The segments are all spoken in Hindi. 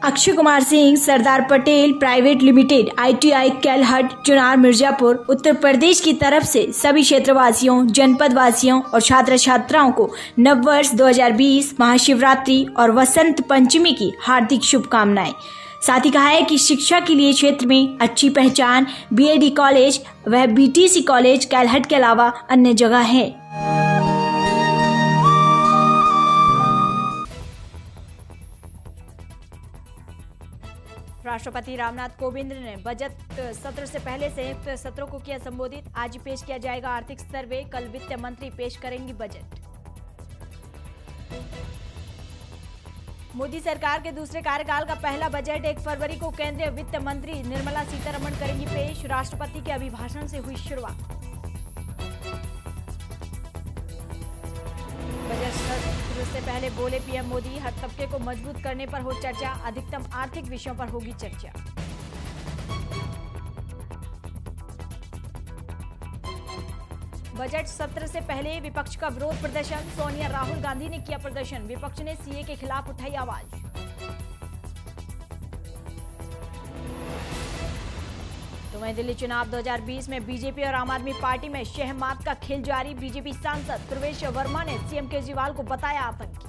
Akshay Kumar Singh Sardar Patel private limited ITI Kailahat Chunar Mirzapur Uttar Pradesh की तरफ से सभी क्षेत्रवासियों, जनपद वासियों और छात्र छात्राओं को नववर्ष 2020, महाशिवरात्रि और वसंत पंचमी की हार्दिक शुभकामनाएं। साथ ही कहा है कि शिक्षा के लिए क्षेत्र में अच्छी पहचान BAD कॉलेज व BTC कॉलेज कैलहट के अलावा अन्य जगह है। राष्ट्रपति रामनाथ कोविंद ने बजट सत्र से पहले संयुक्त सत्रों को किया संबोधित। आज पेश किया जाएगा आर्थिक सर्वे, कल वित्त मंत्री पेश करेंगी बजट। मोदी सरकार के दूसरे कार्यकाल का पहला बजट 1 फरवरी को केंद्रीय वित्त मंत्री निर्मला सीतारमण करेंगी पेश। राष्ट्रपति के अभिभाषण से हुई शुरुआत। बजट सत्र से पहले बोले PM मोदी, हर तबके को मजबूत करने पर हो चर्चा, अधिकतम आर्थिक विषयों पर होगी चर्चा। बजट सत्र से पहले विपक्ष का विरोध प्रदर्शन, सोनिया राहुल गांधी ने किया प्रदर्शन, विपक्ष ने CA के खिलाफ उठाई आवाज। तो वहीं दिल्ली चुनाव 2020 में बीजेपी और आम आदमी पार्टी में शहमात का खेल जारी। बीजेपी सांसद प्रवेश वर्मा ने CM केजरीवाल को बताया आतंकी।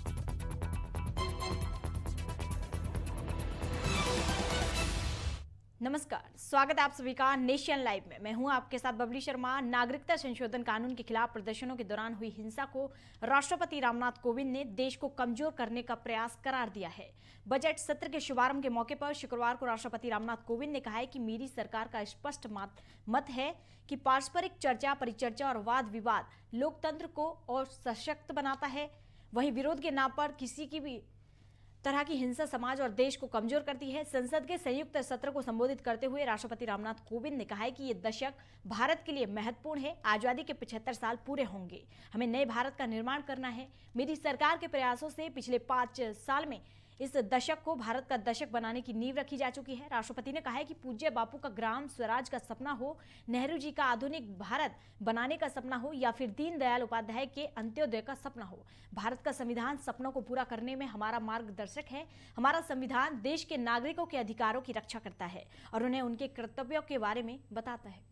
नमस्कार, स्वागत है आप सभी का नेशन लाइव में। मैं हूं आपके साथ बबली शर्मा। नागरिकता संशोधन कानून के खिलाफ प्रदर्शनों के दौरान हुई हिंसा को राष्ट्रपति रामनाथ कोविंद ने देश को कमजोर करने का प्रयास करार दिया है। बजट सत्र के शुभारंभ के मौके पर शुक्रवार को राष्ट्रपति रामनाथ कोविंद ने कहा है कि मेरी सरकार का स्पष्ट मत है कि पारस्परिक चर्चा, परिचर्चा और वाद विवाद लोकतंत्र को और सशक्त बनाता है। वहीं विरोध के नाम पर किसी की भी तरह की हिंसा समाज और देश को कमजोर करती है। संसद के संयुक्त सत्र को संबोधित करते हुए राष्ट्रपति रामनाथ कोविंद ने कहा है कि ये दशक भारत के लिए महत्वपूर्ण है। आजादी के 75 साल पूरे होंगे, हमें नए भारत का निर्माण करना है। मेरी सरकार के प्रयासों से पिछले 5 साल में इस दशक को भारत का दशक बनाने की नींव रखी जा चुकी है। राष्ट्रपति ने कहा है कि पूज्य बापू का ग्राम स्वराज का सपना हो, नेहरू जी का आधुनिक भारत बनाने का सपना हो या फिर दीनदयाल उपाध्याय के अंत्योदय का सपना हो, भारत का संविधान सपनों को पूरा करने में हमारा मार्गदर्शक है। हमारा संविधान देश के नागरिकों के अधिकारों की रक्षा करता है और उन्हें उनके कर्तव्यों के बारे में बताता है।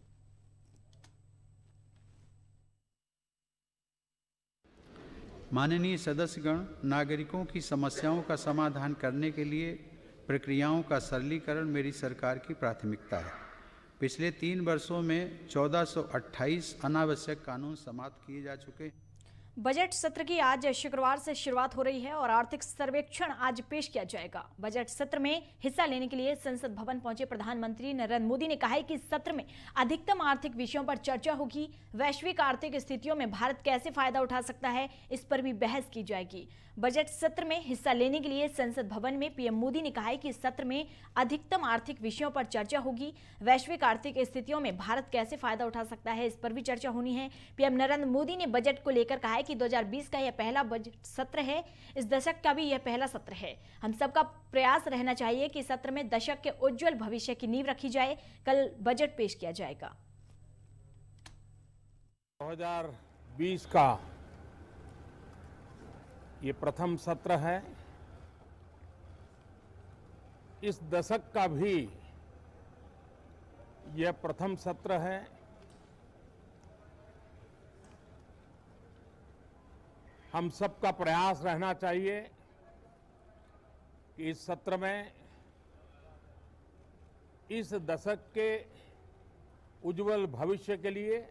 माननीय सदस्यगण, नागरिकों की समस्याओं का समाधान करने के लिए प्रक्रियाओं का सरलीकरण मेरी सरकार की प्राथमिकता है। पिछले 3 वर्षों में 1428 अनावश्यक कानून समाप्त किए जा चुके हैं। बजट सत्र की आज शुक्रवार से शुरुआत हो रही है और आर्थिक सर्वेक्षण आज पेश किया जाएगा। बजट सत्र में हिस्सा लेने के लिए संसद भवन पहुंचे प्रधानमंत्री नरेंद्र मोदी ने कहा है कि इस सत्र में अधिकतम आर्थिक विषयों पर चर्चा होगी। वैश्विक आर्थिक स्थितियों में भारत कैसे फायदा उठा सकता है, इस पर भी बहस की जाएगी। बजट सत्र में हिस्सा लेने के लिए संसद भवन में PM मोदी ने कहा है कि इस सत्र में अधिकतम आर्थिक विषयों पर चर्चा होगी। वैश्विक आर्थिक स्थितियों में भारत कैसे फायदा उठा सकता है, इस पर भी चर्चा होनी है। PM नरेंद्र मोदी ने बजट को लेकर कहा है कि 2020 का यह पहला बजट सत्र है, इस दशक का भी यह पहला सत्र है। हम सबका प्रयास रहना चाहिए कि सत्र में दशक के उज्जवल भविष्य की नींव रखी जाए। कल बजट पेश किया जाएगा। 2020 का ये प्रथम सत्र है। इस दशक का भी यह प्रथम सत्र है। हम सबका प्रयास रहना चाहिए कि इस सत्र में इस दशक के उज्जवल भविष्य के लिए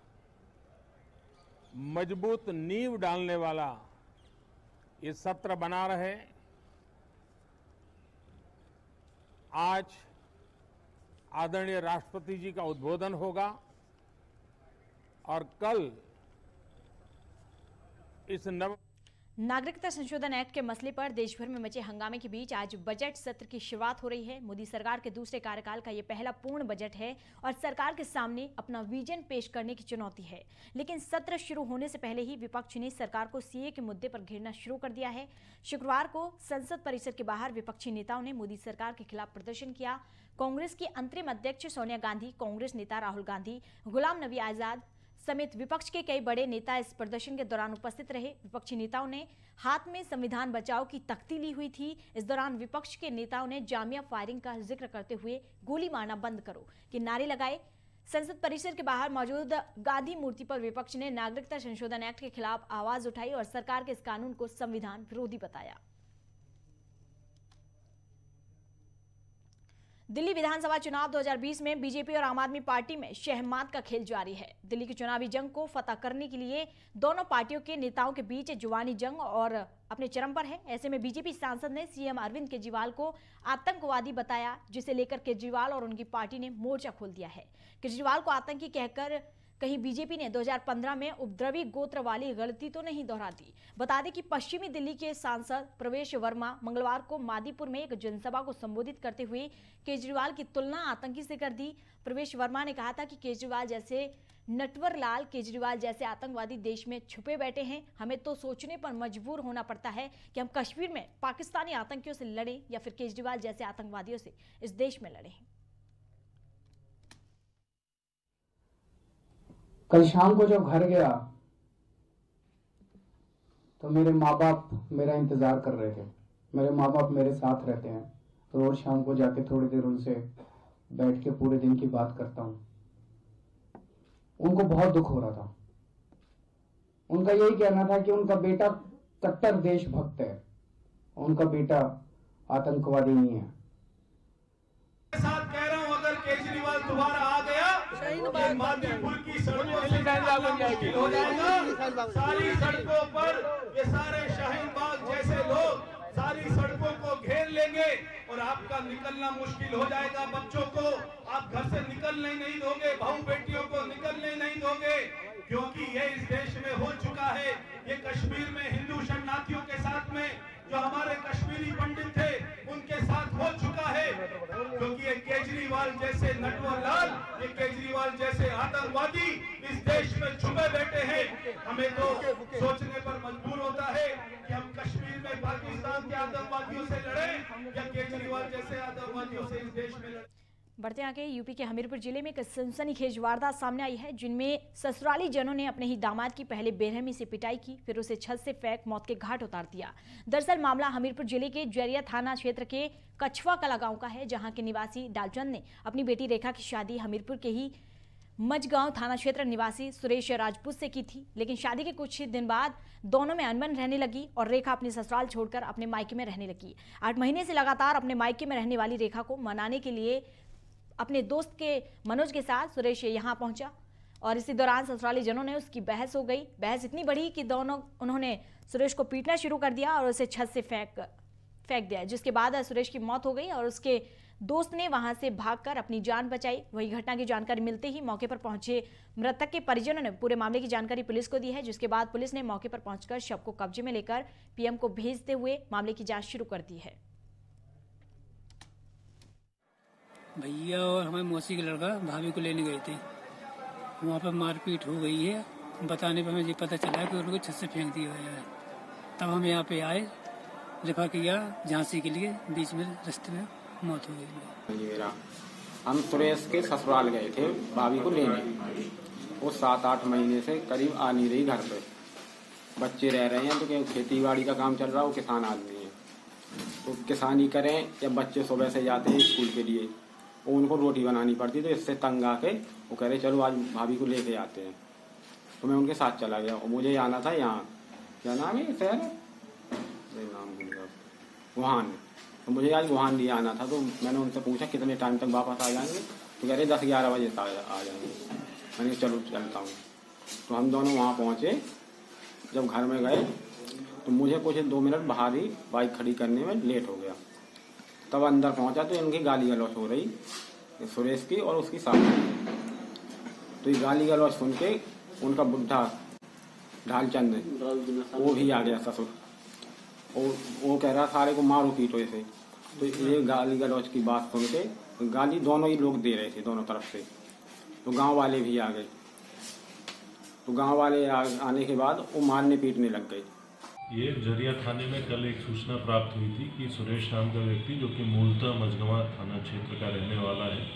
मजबूत नींव डालने वाला ये सत्र बना रहे। आज आदरणीय राष्ट्रपति जी का उद्बोधन होगा और कल इस नागरिकता संशोधन एक्ट के मसले पर देश भर में मचे हंगामे के बीच आज बजट सत्र की शुरुआत हो रही है। मोदी सरकार के दूसरे कार्यकाल का यह पहला पूर्ण बजट है और सरकार के सामने अपना विजन पेश करने की चुनौती है। लेकिन सत्र शुरू होने से पहले ही विपक्ष ने सरकार को CA के मुद्दे पर घेरना शुरू कर दिया है। शुक्रवार को संसद परिसर के बाहर विपक्षी नेताओं ने मोदी सरकार के खिलाफ प्रदर्शन किया। कांग्रेस की अंतरिम अध्यक्ष सोनिया गांधी, कांग्रेस नेता राहुल गांधी, गुलाम नबी आजाद, समेत विपक्ष के कई बड़े नेता इस प्रदर्शन के दौरान उपस्थित रहे। विपक्षी नेताओं ने हाथ में संविधान बचाओ की तख्ती ली हुई थी। इस दौरान विपक्ष के नेताओं ने जामिया फायरिंग का जिक्र करते हुए गोली मारना बंद करो के नारे लगाए। संसद परिसर के बाहर मौजूद गांधी मूर्ति पर विपक्ष ने नागरिकता संशोधन एक्ट के खिलाफ आवाज उठाई और सरकार के इस कानून को संविधान विरोधी बताया। दिल्ली विधानसभा चुनाव 2020 में बीजेपी और आम आदमी पार्टी में शहमात का खेल जारी है। दिल्ली की चुनावी जंग को फतह करने के लिए दोनों पार्टियों के नेताओं के बीच जुबानी जंग और अपने चरम पर है। ऐसे में बीजेपी सांसद ने सीएम अरविंद केजरीवाल को आतंकवादी बताया, जिसे लेकर केजरीवाल और उनकी पार्टी ने मोर्चा खोल दिया है। केजरीवाल को आतंकी कहकर कहीं बीजेपी ने 2015 में उपद्रवी गोत्र वाली गलती तो नहीं दोहरा दी। बता दें कि पश्चिमी दिल्ली के सांसद प्रवेश वर्मा मंगलवार को मादीपुर में एक जनसभा को संबोधित करते हुए केजरीवाल की तुलना आतंकी से कर दी। प्रवेश वर्मा ने कहा था कि केजरीवाल जैसे नटवरलाल केजरीवाल जैसे आतंकवादी देश में छुपे बैठे हैं। हमें तो सोचने पर मजबूर होना पड़ता है कि हम कश्मीर में पाकिस्तानी आतंकियों से लड़ें या फिर केजरीवाल जैसे आतंकवादियों से इस देश में लड़ें। कल शाम को जब घर गया तो मेरे माँ बाप मेरा इंतजार कर रहे थे। मेरे माँ बाप मेरे साथ रहते हैं, रोज शाम को जाके थोड़ी देर उनसे बैठ के पूरे दिन की बात करता हूँ। उनको बहुत दुख हो रहा था। उनका यही कहना था कि उनका बेटा कट्टर देशभक्त है, उनका बेटा आतंकवादी नहीं है। साथ कह रहा हूं, अगर केजरीवाल दोबारा आ गया तो मादीपुर की सड़कों से मुश्किल हो जाएगा। सारी सड़कों पर ये सारे शाहीन बाग जैसे लोग सारी सड़कों को घेर लेंगे और आपका निकलना मुश्किल हो जाएगा। बच्चों को आप घर से निकलने नहीं दोगे, बहू बेटियों को निकलने नहीं दोगे, क्योंकि ये इस देश में हो चुका है। ये कश्मीर में हिंदू शरणार्थियों के साथ में जो हमारे कश्मीरी पंडित थे उनके साथ हो चुका है, क्योंकि ये केजरीवाल जैसे नटवरलाल, ये केजरीवाल जैसे आतंकवादी इस देश में छुपे बैठे हैं। हमें तो सोचने पर मजबूर होता है कि हम कश्मीर में पाकिस्तान के आतंकवादियों से लड़ें या केजरीवाल जैसे आतंकवादियों से इस देश में लड़ें। बढ़ते आगे यूपी के हमीरपुर जिले में एक सनसनीखेज वारदात सामने आई है, जिनमें ससुराली जनों ने अपने ही दामाद की पहले बेरहमी से पिटाई की, फिर उसे छत से फेंक मौत के घाट उतार दिया। दरअसल मामला हमीरपुर जिले के जरिया थाना क्षेत्र के कछवा कला गांव का है, जहां के निवासी डालचंद ने अपनी बेटी रेखा की शादी हमीरपुर के ही मजगांव थाना क्षेत्र निवासी सुरेश राजपूत से की थी। लेकिन शादी के कुछ ही दिन बाद दोनों में अनबन रहने लगी और रेखा अपने ससुराल छोड़कर अपने मायके में रहने लगी। 8 महीने से लगातार अपने मायके में रहने वाली रेखा को मनाने के लिए अपने दोस्त के मनोज के साथ सुरेश यहां पहुंचा और इसी दौरान ससुराली जनों ने उसकी बहस हो गई। बहस इतनी बढ़ी कि उन्होंने सुरेश को पीटना शुरू कर दिया और उसे छत से फेंक दिया, जिसके बाद सुरेश की मौत हो गई और उसके दोस्त ने वहां से भागकर अपनी जान बचाई। वही घटना की जानकारी मिलते ही मौके पर पहुंचे मृतक के परिजनों ने पूरे मामले की जानकारी पुलिस को दी है, जिसके बाद पुलिस ने मौके पर पहुंचकर शव को कब्जे में लेकर पीएम को भेजते हुए मामले की जांच शुरू कर दी है। भैया और हमारे मौसी के लड़का भाभी को लेने गए थे, वहाँ पर मारपीट हो गई है। बताने पर मुझे पता चला कि उनको छत से फेंक दिया गया है। तब हम यहाँ पे आए, रेफर किया झांसी के लिए, बीच में रास्ते में मौत हो गई। हम सुरेश के ससुराल गए थे भाभी को लेने। वो 7-8 महीने से करीब आ नहीं रही घर पे, बच्चे रह रहे हैं, तो खेती बाड़ी का काम चल रहा है। वो किसान आदमी है, तो किसानी करें या बच्चे सुबह से जाते हैं स्कूल के लिए, वो उनको रोटी बनानी पड़ती। तो इससे तंग आके वो कह रहे चलो आज भाभी को लेके आते हैं। तो मैं उनके साथ चला गया और मुझे आना था यहाँ, क्या नाम है शहर, नाम भूल गया, वुहान। तो मुझे आज वुहान लिए आना था। तो मैंने उनसे पूछा कितने टाइम तक वापस आ जाएंगे, तो कह रहे 10-11 बजे तक आ जाएंगे। मैंने चलो चलता हूँ। तो हम दोनों वहाँ पहुँचे। जब घर में गए तो मुझे कुछ 2 मिनट बाहर ही बाइक खड़ी करने में लेट हो गया। तब अंदर पहुंचा तो इनकी गाली गलौज हो रही, सुरेश की और उसकी साथी। तो ये गाली गलौज सुन के उनका बुढ़ा ढालचंद वो भी आ गया ससुर, और वो कह रहा सारे को मारो पीटो इसे। तो ये गाली गलौज की बात सुन के गाली दोनों ही लोग दे रहे थे दोनों तरफ से। तो गांव वाले भी आ गए। तो गांव वाले आने के बाद वो मारने पीटने लग गए। ये जरिया थाने में कल एक सूचना प्राप्त हुई थी कि सुरेश नाम का व्यक्ति, जो कि मूलतः मझगवां थाना क्षेत्र का रहने वाला है,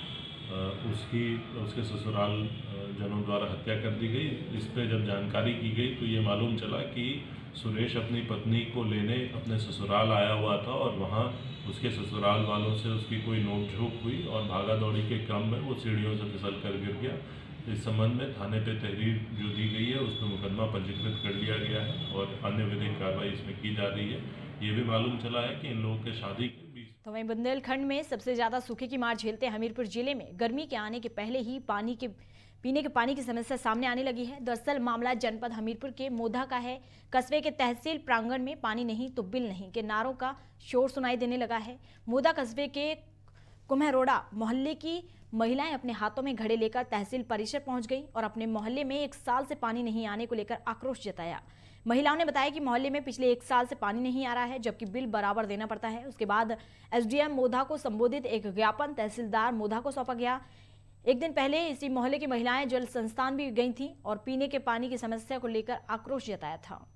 उसके ससुराल जनों द्वारा हत्या कर दी गई। इस पे जब जानकारी की गई तो ये मालूम चला कि सुरेश अपनी पत्नी को लेने अपने ससुराल आया हुआ था और वहाँ उसके ससुराल वालों से उसकी कोई नोक-झोंक हुई और भागा दौड़ी के क्रम में वो सीढ़ियों से फिसल कर गिर गया। इस संबंध में थाने पे तहरीर जो दी गई है उसमें मुकदमा पंजीकृत कर लिया गया है और अन्य विधिक कार्रवाई इसमें की जा रही है। ये भी मालूम चला है कि इन लोगों के शादी के 20। तो वहीं बुंदेलखंड में सबसे ज्यादा सूखे की मार झेलते हमीरपुर जिले में गर्मी के आने के पहले ही पीने के पानी की समस्या सामने आने लगी है। दरअसल मामला जनपद हमीरपुर के मोधा का है। कस्बे के तहसील प्रांगण में पानी नहीं तो बिल नहीं के नारों का शोर सुनाई देने लगा है। मोधा कस्बे के कुम्हरोड़ा मोहल्ले की महिलाएं अपने हाथों में घड़े लेकर तहसील परिसर पहुंच गई और अपने मोहल्ले में 1 साल से पानी नहीं आने को लेकर आक्रोश जताया। महिलाओं ने बताया कि मोहल्ले में पिछले 1 साल से पानी नहीं आ रहा है, जबकि बिल बराबर देना पड़ता है। उसके बाद एसडीएम मोधा को संबोधित एक ज्ञापन तहसीलदार मोधा को सौंपा गया। एक दिन पहले इसी मोहल्ले की महिलाएं जल संस्थान भी गई थीं और पीने के पानी की समस्या को लेकर आक्रोश जताया था।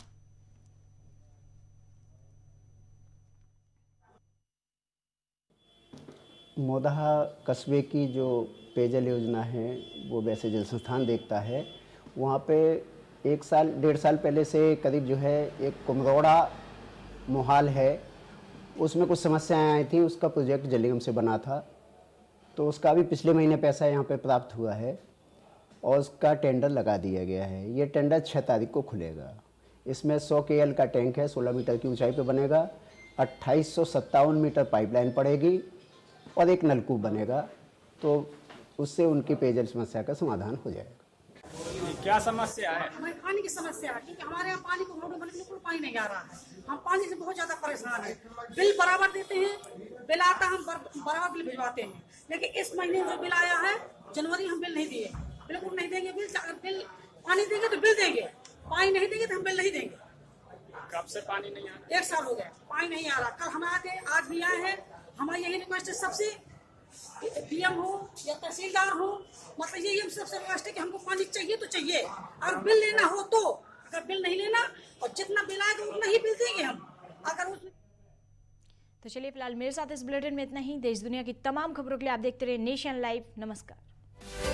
मोधा कस्बे की जो पेयजल योजना है वो वैसे जल संस्थान देखता है। वहाँ पे 1-1.5 साल पहले से करीब जो है एक कुम्हरोड़ा मोहाल है, उसमें कुछ समस्याएं आई थी। उसका प्रोजेक्ट जल निगम से बना था, तो उसका भी पिछले महीने पैसा यहाँ पे प्राप्त हुआ है और उसका टेंडर लगा दिया गया है। ये टेंडर 6 तारीख को खुलेगा। इसमें 100 KL का टैंक है, 16 मीटर की ऊंचाई पे बनेगा, 2857 मीटर पाइपलाइन पड़ेगी और एक नलकूप बनेगा, तो उससे उनकी पेयजल समस्या का समाधान हो जाएगा। क्या समस्या है? हमारे पानी की समस्या है, क्योंकि हमारे यहाँ पानी को रोड बने बिल्कुल पानी नहीं आ रहा है। हम पानी से बहुत ज्यादा परेशान है। बिल बराबर देते हैं, बिल आता हम बराबर बिल भिजवाते हैं, लेकिन इस महीने जो बिल आया है जनवरी हम बिल नहीं दिए, बिल्कुल नहीं देंगे बिल। अगर बिल पानी देंगे तो बिल देंगे, पानी नहीं देंगे तो हम बिल नहीं देंगे। कब से पानी नहीं आ रहा? 1 साल हो गया पानी नहीं आ रहा। कल हम आए थे, आज भी आए हैं। हमारी यही रिक्वेस्ट है सबसे, डीएम हो या तहसीलदार हो, मतलब यही हम सबसे रिक्वेस्ट है कि हमको पानी चाहिए तो चाहिए। अगर बिल लेना हो तो, अगर बिल नहीं लेना और जितना बिल आएगा उतना ही बिल देंगे हम। अगर तो चलिए फिलहाल मेरे साथ इस बुलेटिन में इतना ही। देश दुनिया की तमाम खबरों के लिए आप देखते रहिए नेशन लाइव। नमस्कार।